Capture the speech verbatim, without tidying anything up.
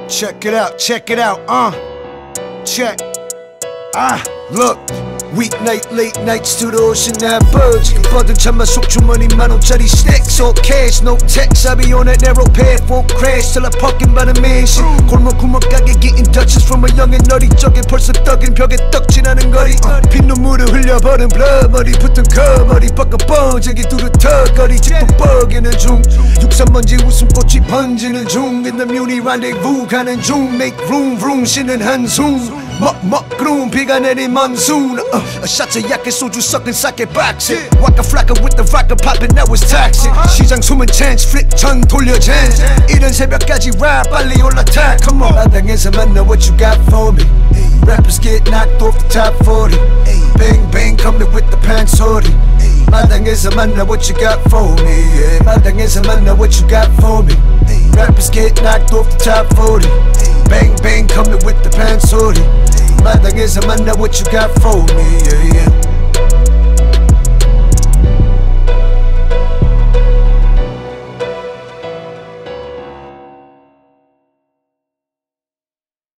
Check it out, check it out, uh check. Ah, look. Weeknight, late nights to the ocean, that birds. 뻗은 참마 속 주머니 만 원짜리 stacks. All cash, no text. I be on that narrow path, won't crash till I parking by the mansion. 골목 구멍 가게 getting Dutchess from a young and nutty. 저게 벌써 떡인 벽에 떡칠하는 거리. uh, 핏눈물을 흘려버린 blood. 머리 붙은 cut, 머리 바꿔 번쩍이 뚜렷한 거리. 직도 뻐기는 중 육삼먼지 웃음꽃이 번지는 중 In the muni rendezvous 가는 중 Make room, room 쉬는 한숨 먹먹 그룬 비가 내린 monsoon. uh, A shot to 약해 소주 섞은 sake box it. Waka flocka with the vodka poppin' that was toxic. 시장 숨은 chance flip 전 돌려 jazz. 이른 새벽까지 rap 빨리 올라타. Come on. 마당에서 만나 what you got for me. Rappers get knocked off the top forty. Bang bang coming with the pants hoodie. 마당에서 만나 what you got for me. Yeah. 마당에서 만나 what you got for me. Rappers get knocked off the top forty. Bang bang coming with the pants hoodie. 마당에서 만나 what you got for me. Yeah, yeah.